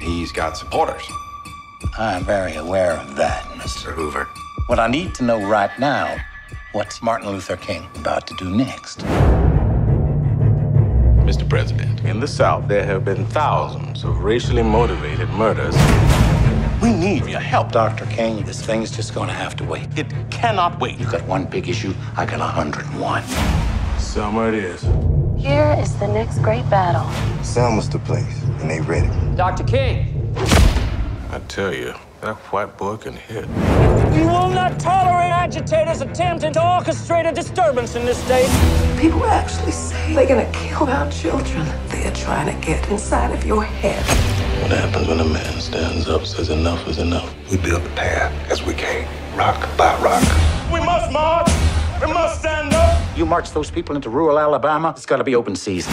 He's got supporters. I'm very aware of that, Mr. Hoover. What I need to know right now, what's Martin Luther King about to do next? Mr. President, in the South, there have been thousands of racially motivated murders. We need your help, Dr. King. This thing is just going to have to wait. It cannot wait. You got one big issue, I got 101. Summer it is. Here is the next great battle. Selma's the place, and they ready. Dr. King. I tell you, that white boy can hit. We will not tolerate agitators attempting to orchestrate a disturbance in this state. People actually say they're gonna kill our children. They're trying to get inside of your head. What happens when a man stands up, says enough is enough? We built the path as we came, rock by rock. We must march. We must stand up. You march those people into rural Alabama, it's got to be open season.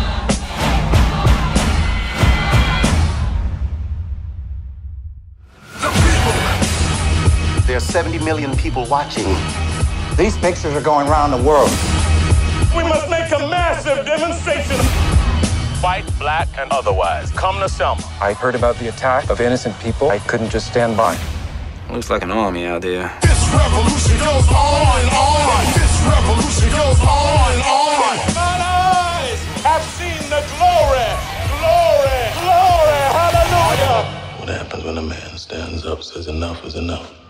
There's 70 million people watching. These pictures are going around the world. We must make a massive demonstration. White, black, and otherwise. Come to Selma. I heard about the attack of innocent people. I couldn't just stand by. Looks like an army out there. This revolution goes on and on. This revolution goes on and on. Mine eyes have seen the glory, glory, glory. Hallelujah. What happens when a man stands up, says enough is enough?